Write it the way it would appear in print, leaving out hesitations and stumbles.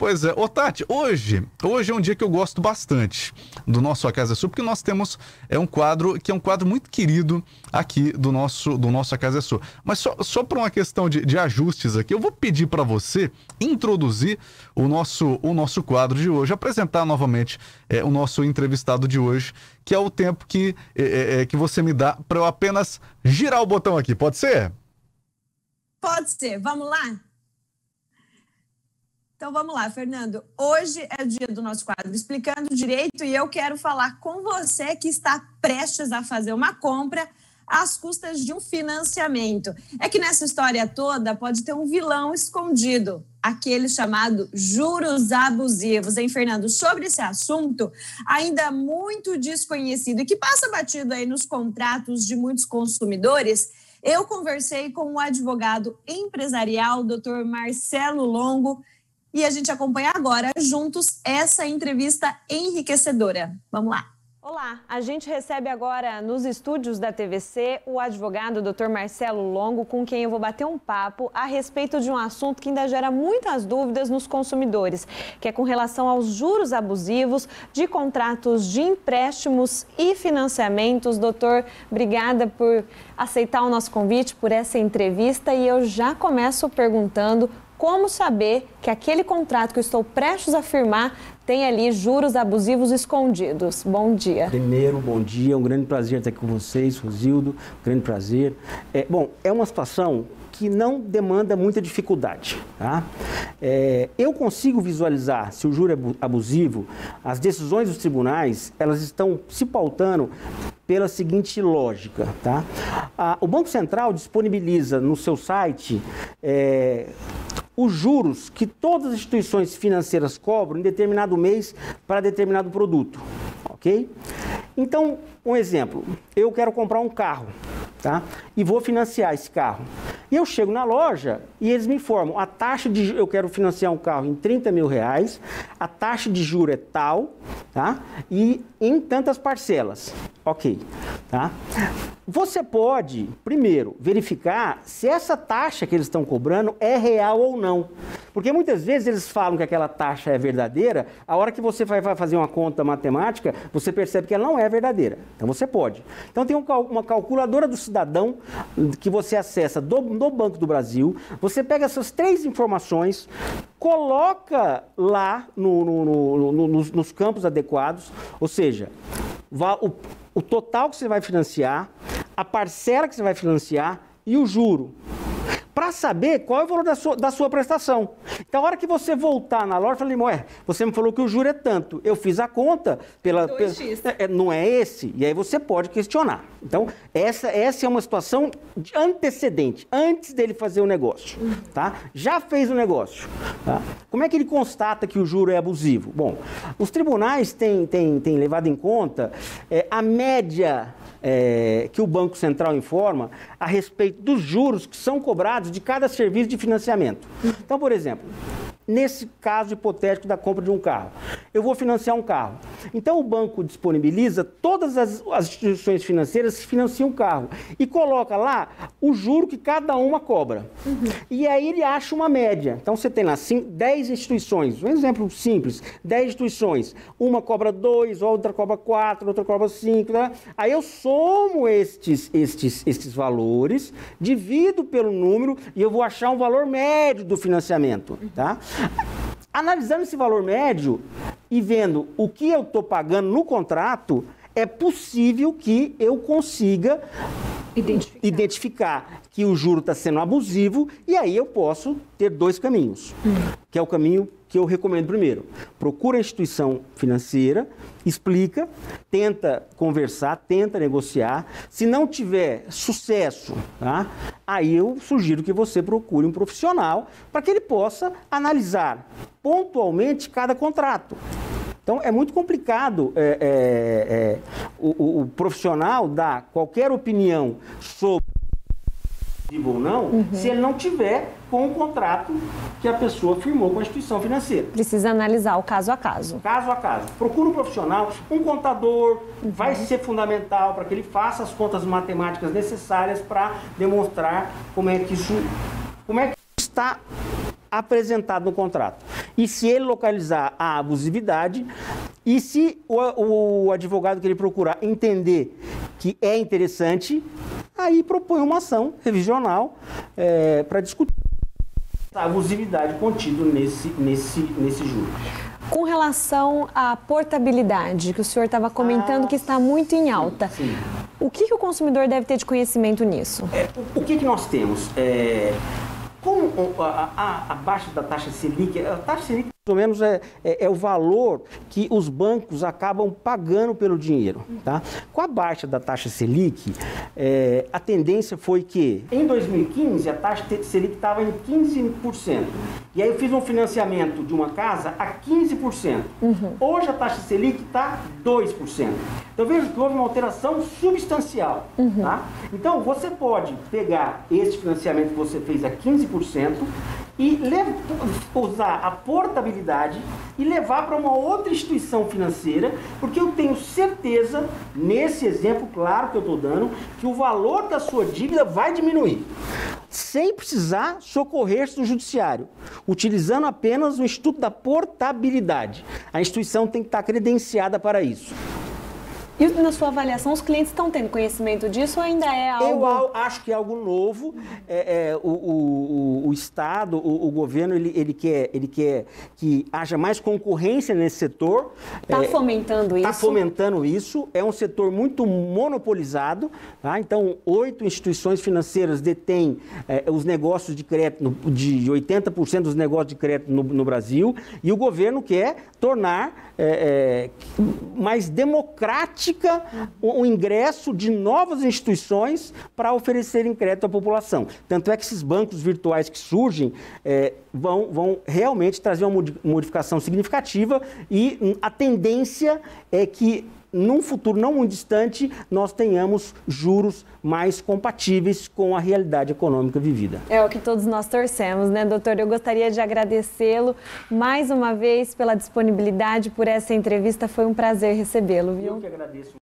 Pois é. Ô, Tati, hoje é um dia que eu gosto bastante do nosso A Casa é Sua, porque nós temos um quadro que é um quadro muito querido aqui do nosso A Casa é Sua. Mas só por uma questão de ajustes aqui, eu vou pedir para você introduzir o nosso quadro de hoje, apresentar novamente o nosso entrevistado de hoje, que é o tempo que você me dá para eu apenas girar o botão aqui. Pode ser? Pode ser. Vamos lá? Então, vamos lá, Fernando. Hoje é o dia do nosso quadro Explicando Direito e eu quero falar com você que está prestes a fazer uma compra às custas de um financiamento. É que nessa história toda pode ter um vilão escondido, aquele chamado juros abusivos, hein, Fernando? Sobre esse assunto, ainda muito desconhecido e que passa batido aí nos contratos de muitos consumidores, eu conversei com o advogado empresarial, Dr. Marcelo Longo, e a gente acompanha agora, juntos, essa entrevista enriquecedora. Vamos lá. Olá, a gente recebe agora nos estúdios da TVC o advogado Dr. Marcelo Longo, com quem eu vou bater um papo a respeito de um assunto que ainda gera muitas dúvidas nos consumidores, que é com relação aos juros abusivos de contratos de empréstimos e financiamentos. Doutor, obrigada por aceitar o nosso convite, por essa entrevista, e eu já começo perguntando como saber que aquele contrato que eu estou prestes a firmar tem ali juros abusivos escondidos. Bom dia. Primeiro, bom dia. Um grande prazer estar aqui com vocês, Rosildo. Um grande prazer. É uma situação que não demanda muita dificuldade, tá? Eu consigo visualizar se o juro é abusivo. As decisões dos tribunais, elas estão se pautando pela seguinte lógica, tá? O Banco Central disponibiliza no seu site os juros que todas as instituições financeiras cobram em determinado mês para determinado produto, ok? Então, um exemplo, eu quero comprar um carro, tá? E vou financiar esse carro. E eu chego na loja e eles me informam, eu quero financiar um carro em R$30.000, a taxa de juro é tal, tá? E em tantas parcelas, ok, tá? Você pode, primeiro, verificar se essa taxa que eles estão cobrando é real ou não. Porque muitas vezes eles falam que aquela taxa é verdadeira, a hora que você vai fazer uma conta matemática, você percebe que ela não é verdadeira. Então você pode. Então tem uma calculadora do cidadão que você acessa no Banco do Brasil, você pega essas 3 informações, coloca lá nos campos adequados, ou seja, o total que você vai financiar, a parcela que você vai financiar e o juro, para saber qual é o valor da sua prestação. Então, a hora que você voltar na loja, eu falei, você me falou que o juro é tanto. Eu fiz a conta, não é esse? E aí você pode questionar. Então, essa é uma situação antecedente, antes dele fazer o negócio. Tá? Já fez o negócio. Tá? Como é que ele constata que o juro é abusivo? Bom, os tribunais têm levado em conta a média que o Banco Central informa a respeito dos juros que são cobrados de cada serviço de financiamento. Então, por exemplo, nesse caso hipotético da compra de um carro, eu vou financiar um carro. Então, o banco disponibiliza todas as instituições financeiras que financiam o carro e coloca lá o juro que cada uma cobra. E aí ele acha uma média. Então, você tem lá 10 instituições, um exemplo simples, 10 instituições, uma cobra 2, outra cobra 4, outra cobra 5, né? Aí eu somo estes valores, divido pelo número e eu vou achar um valor médio do financiamento, tá? Analisando esse valor médio e vendo o que eu estou pagando no contrato, é possível que eu consiga identificar que o juro está sendo abusivo e aí eu posso ter 2 caminhos, que é o caminho que eu recomendo primeiro. Procura a instituição financeira, explica, tenta conversar, tenta negociar. Se não tiver sucesso, tá? Aí eu sugiro que você procure um profissional para que ele possa analisar pontualmente cada contrato. Então, é muito complicado o profissional dar qualquer opinião sobre ou não, se ele não tiver com o contrato que a pessoa firmou com a instituição financeira. Precisa analisar o caso a caso. Caso a caso. Procura um profissional, um contador, vai ser fundamental para que ele faça as contas matemáticas necessárias para demonstrar como é que está apresentado no contrato. E se ele localizar a abusividade, e se o advogado que ele procurar entender que é interessante, aí propõe uma ação revisional para discutir a abusividade contida nesse júri. Com relação à portabilidade, que o senhor estava comentando que está muito em alta, sim. O que o consumidor deve ter de conhecimento nisso? O que nós temos? Com a baixa da taxa Selic, a taxa Selic mais ou menos é o valor que os bancos acabam pagando pelo dinheiro. Tá? Com a baixa da taxa Selic, a tendência foi que, em 2015, a taxa Selic estava em 15%. E aí eu fiz um financiamento de uma casa a 15%. Hoje a taxa Selic está 2%. Então vejo que houve uma alteração substancial. Tá? Então você pode pegar esse financiamento que você fez a 15% e usar a portabilidade e levar para uma outra instituição financeira, porque eu tenho certeza, nesse exemplo claro que eu estou dando, que o valor da sua dívida vai diminuir, sem precisar socorrer-se do judiciário, utilizando apenas o Instituto da Portabilidade. A instituição tem que estar credenciada para isso. E na sua avaliação, os clientes estão tendo conhecimento disso ou ainda é algo... Eu acho que é algo novo. O Estado, o governo, ele quer que haja mais concorrência nesse setor. Está fomentando isso? Está fomentando isso. É um setor muito monopolizado. Tá? Então, 8 instituições financeiras detêm os negócios de crédito, de 80% dos negócios de crédito no Brasil. E o governo quer tornar mais democrático o ingresso de novas instituições para oferecerem crédito à população. Tanto é que esses bancos virtuais que surgem vão realmente trazer uma modificação significativa e a tendência é que num futuro não muito distante, nós tenhamos juros mais compatíveis com a realidade econômica vivida. É o que todos nós torcemos, né, doutor? Eu gostaria de agradecê-lo mais uma vez pela disponibilidade, por essa entrevista. Foi um prazer recebê-lo, viu? Eu que agradeço.